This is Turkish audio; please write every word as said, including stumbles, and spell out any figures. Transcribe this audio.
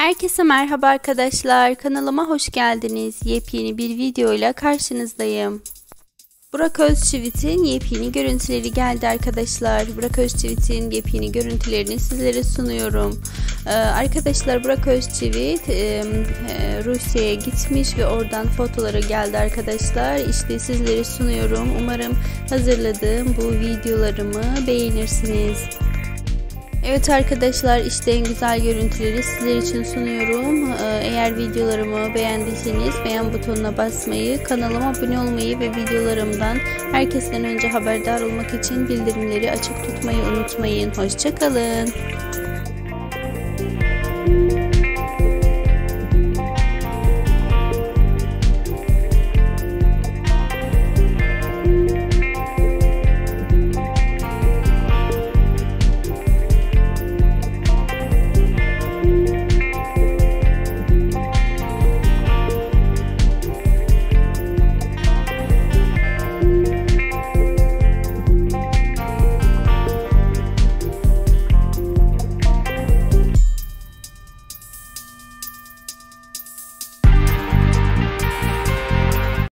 Herkese merhaba arkadaşlar. Kanalıma hoş geldiniz. Yepyeni bir video ile karşınızdayım. Burak Özçivit'in yepyeni görüntüleri geldi arkadaşlar. Burak Özçivit'in yepyeni görüntülerini sizlere sunuyorum. Ee, arkadaşlar Burak Özçivit e, e, Rusya'ya gitmiş ve oradan fotoları geldi arkadaşlar. İşte sizlere sunuyorum. Umarım hazırladığım bu videolarımı beğenirsiniz. Evet arkadaşlar, işte en güzel görüntüleri sizler için sunuyorum. Eğer videolarımı beğendiyseniz beğen butonuna basmayı, kanalıma abone olmayı ve videolarımdan herkesten önce haberdar olmak için bildirimleri açık tutmayı unutmayın. Hoşça kalın.